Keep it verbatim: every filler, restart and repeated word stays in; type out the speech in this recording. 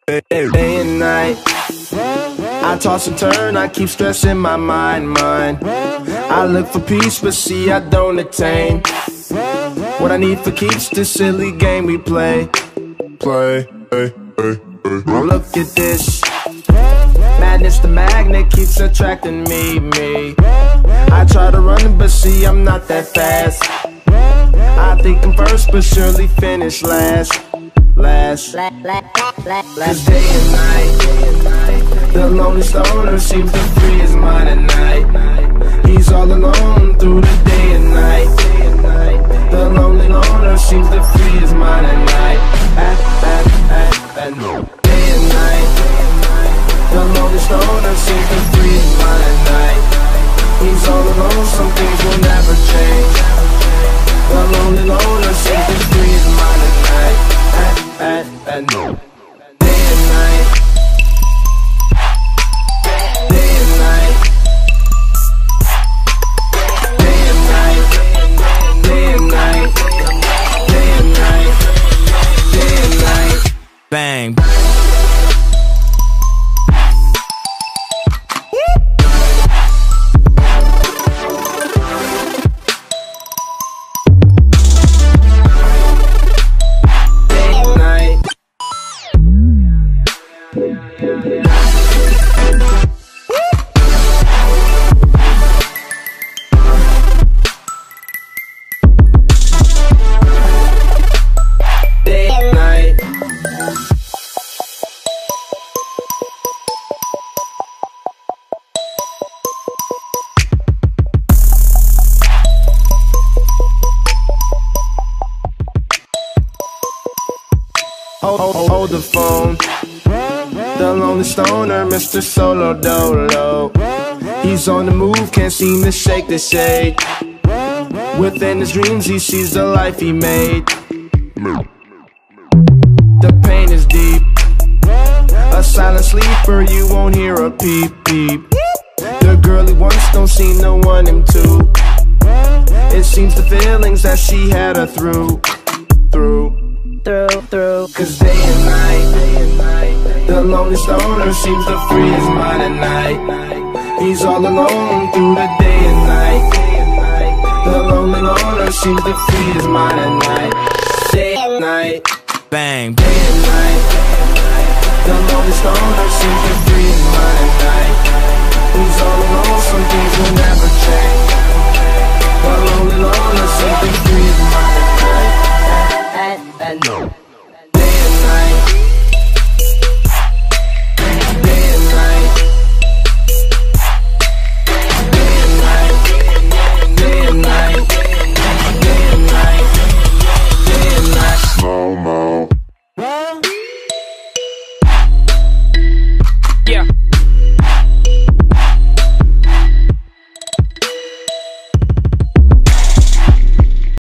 Day and night, I toss and turn, I keep stressing my mind, mind. I look for peace, but see I don't attain what I need for keeps this silly game we play. Play, hey, hey, hey. Look at this madness, the magnet keeps attracting me, me. I try to run, but see I'm not that fast. I think I'm first, but surely finish last. Last, Cause day and night, the lonely stoner seems to free his mind at night. He's all alone through the day and night. The lonely loner seems to free his mind at night. At, at, at, at day and night, the lonely stoner seems to free his mind at night. He's all alone, some things will never change. The lonely loner seems to free his mind at night. At, at no. Day and night, day and night, day and night, day and night, day and night, day and night. Bang. Hold, hold, hold the phone. The lonely stoner, Mister Solo Dolo. He's on the move, can't seem to shake the shade. Within his dreams he sees the life he made. The pain is deep. A silent sleeper, you won't hear a peep peep. The girl he wants don't seem to want him to. It seems the feelings that she had her through. Through Through, through. Cause day and night, day and night, the lonely stoner seems to free his mind at night. He's all alone through the day and night. The lonely loner seems to free his mind at night. Day and night, bang. Day and night, the lonely stoner seems to free his mind at night. He's all alone, some things will never change. The lonely loner seems to free his mind at night. And no.